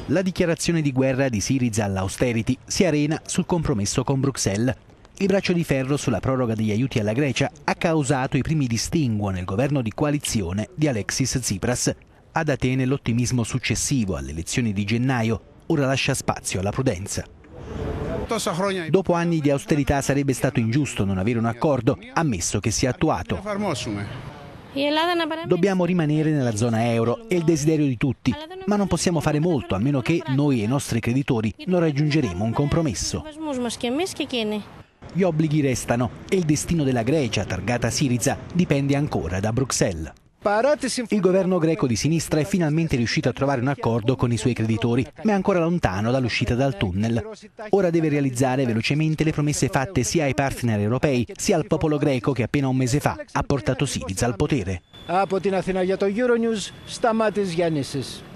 La dichiarazione di guerra di Syriza all'austerity si arena sul compromesso con Bruxelles. Il braccio di ferro sulla proroga degli aiuti alla Grecia ha causato i primi distinguo nel governo di coalizione di Alexis Tsipras. Ad Atene l'ottimismo successivo alle elezioni di gennaio ora lascia spazio alla prudenza. Dopo anni di austerità sarebbe stato ingiusto non avere un accordo, ammesso che sia attuato. Dobbiamo rimanere nella zona euro, è il desiderio di tutti, ma non possiamo fare molto a meno che noi e i nostri creditori non raggiungeremo un compromesso. Gli obblighi restano e il destino della Grecia, targata Syriza, dipende ancora da Bruxelles. Il governo greco di sinistra è finalmente riuscito a trovare un accordo con i suoi creditori, ma è ancora lontano dall'uscita dal tunnel. Ora deve realizzare velocemente le promesse fatte sia ai partner europei sia al popolo greco che appena un mese fa ha portato Syriza al potere. Από την Αθήνα για το Euronews, Σταμάτης Γιάννησης.